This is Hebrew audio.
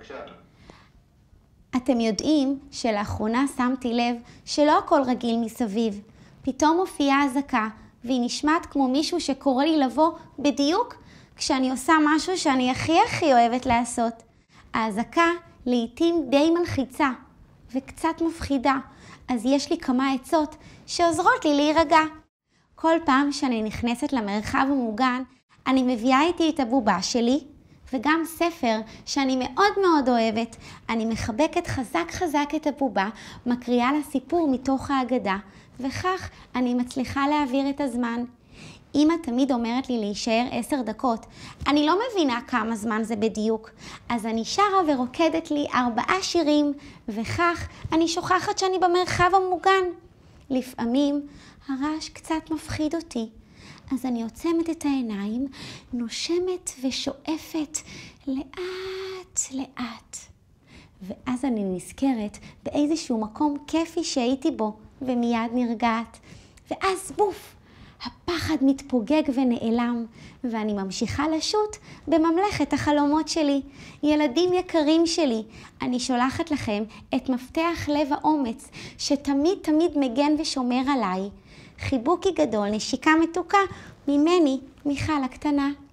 אתם יודעים שלאחרונה שמתי לב שלא הכל רגיל מסביב. פתאום מופיעה אזעקה, והיא נשמעת כמו מישהו שקורא לי לבוא בדיוק כשאני עושה משהו שאני הכי אוהבת לעשות. האזעקה לעתים די מלחיצה וקצת מפחידה, אז יש לי כמה עצות שעוזרות לי להירגע. כל פעם שאני נכנסת למרחב המוגן, אני מביאה איתי את הבובה שלי, וגם ספר שאני מאוד אוהבת. אני מחבקת חזק את הבובה, מקריאה לה סיפור מתוך האגדה, וכך אני מצליחה להעביר את הזמן. אמא תמיד אומרת לי להישאר 10 דקות. אני לא מבינה כמה זמן זה בדיוק, אז אני שרה ורוקדת לי 4 שירים, וכך אני שוכחת שאני במרחב המוגן. לפעמים הרעש קצת מפחיד אותי, אז אני עוצמת את העיניים, נושמת ושואפת לאט. ואז אני נזכרת באיזשהו מקום כיפי שהייתי בו, ומיד נרגעת. ואז בוף, הפחד מתפוגג ונעלם, ואני ממשיכה לשוט בממלכת החלומות שלי. ילדים יקרים שלי, אני שולחת לכם את מפתח לב האומץ, שתמיד מגן ושומר עליי. חיבוקי גדול, נשיקה מתוקה ממני, מיכל הקטנה.